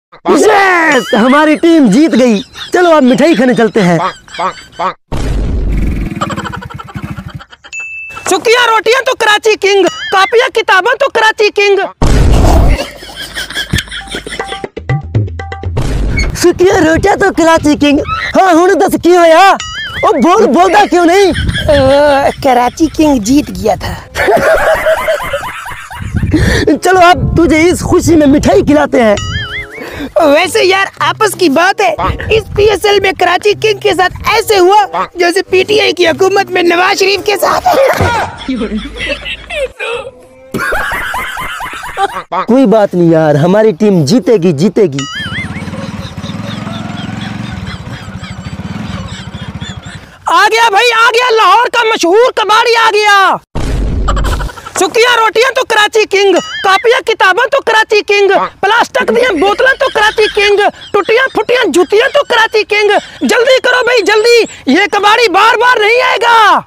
Yes, हमारी team जीत गई। चलो अब मिठाई खाने चलते हैं। सुखिया रोटियां तो कराची किंग, कापियां किताबें तो कराची किंग। सुखिया रोटियां तो कराची किंग। हाँ हुण दस की होया? ओ बोलदा क्यों नहीं? कराची किंग जीत गया था। चलो अब तुझे इस खुशी में मिठाई खिलाते हैं। वैसे यार आपस की बात है, इस पीएसएल में कराची किंग के साथ ऐसे हुआ जैसे पीटीआई की हुकूमत में नवाज शरीफ के साथ। कोई बात नहीं यार, हमारी टीम जीतेगी जीतेगी। आ गया भाई आ गया, लाहौर का मशहूर कबाड़ी आ गया। सुखिया रोटियां तो कराची किंग, कापियां किताबें तो कराची किंग, प्लास्टिक दी बोतलें तो कराची किंग, टूटियां फुटियां जूतियां तो कराची किंग। जल्दी करो भाई जल्दी, ये कबाड़ी बार बार नहीं आएगा।